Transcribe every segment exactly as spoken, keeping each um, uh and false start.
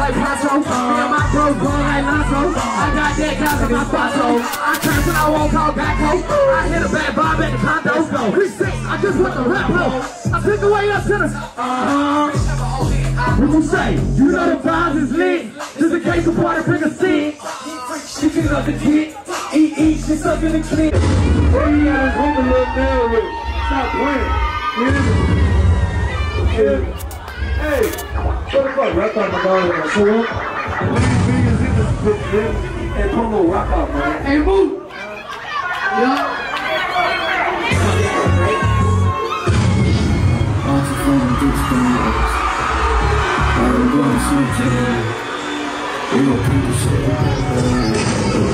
like Paso. Me and my bros going like Lasso. I got that gas in my Paso. I crash and I won't call back home. I hit a bad vibe at the condo. Reset, I just want the rap home. I pick the way up to the uh-huh. What you say? You know the vibes is lit. Just in case the party bring a stick. She pick up the kid. Eat, eat, she suck in the clip. Where you at? Home a little man with it. Stop playing. Yeah. Hey, what the fuck? Rap out my dog in my soul. And these niggas in this bitch, man. And put a little rock out, man. Hey, Mook. Yeah. We gon' keep the shit.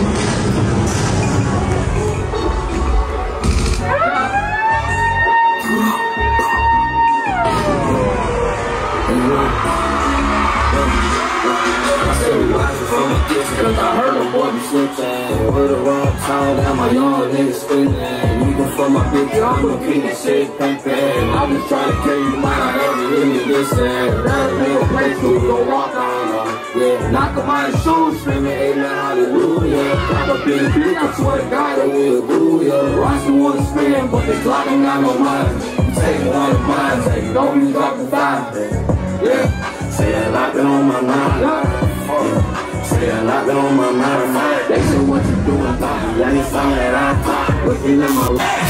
Cause I heard a boy be switching. With the wrong tone, and my young nigga spinning. Nigga for my bitch, I'm gon' keep this shit pimpin'. I'm just trying to carry you mine, I ever really listen. That ain't a place to go walk on. Yeah, knock on my shoes, screaming, amen, hallelujah. Pop up in the beat, I swear to God, I will do ya. Roster wanna spin, but the clock ain't got no mind. Take one of mine, take it, don't be dropping five. Yeah, say that lock it on my mind. Yeah. Say a lot been on my mind. They say what you doing, Bobby. Anytime that I talk, looking in my life.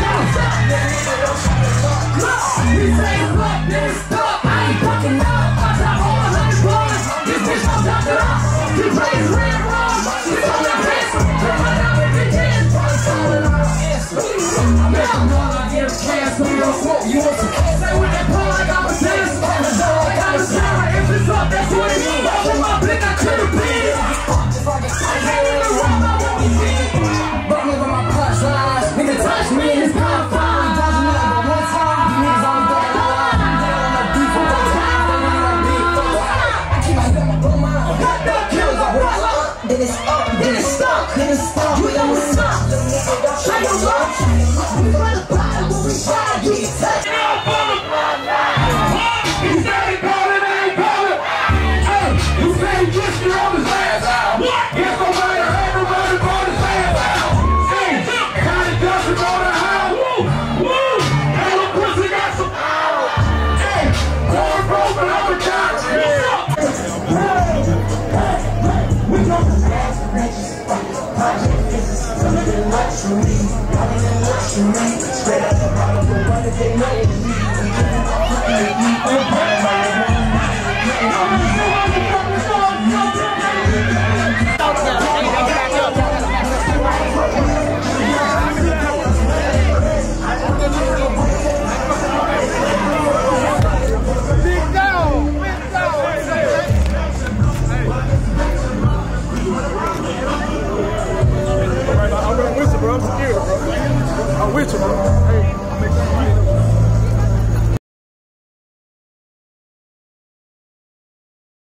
We say fuck this stuff. I ain't fucking up. I got all a hundred boys. This bitch don't talk it up. He plays red wrong. She's on the piss. Turn my out with the kids. I'm making one. I get a chance on your quote. You want some kids? Say with that pole like I was this. I got a shower. If it's up, that's what it is. With my blick, I could've been. Touch me, it's kind of fun. Doesn't matter one time. Niggas on the line. I'm down on the beat for one time. They want to beat. I keep my head on my blow mind. Got no kills. I roll up. Then it's up. Then it's stuck. Then it's stuck. You know what's up. Shake your love. We run the bottom. When we ride, you get touched. You say it calling, it ain't calling. Hey, you say you just your on his last album. Guess nobody heard about it on his last album. Doesn't go to hell. Woo, woo. Hey, look, pussy got some power. Hey, corn broken up and down. We go to aspirations. Project business. Something luxury. Something luxury. Straight out the bottom of one of they know it. I'm with you, bro. I'm with you, bro. Hey, I'm making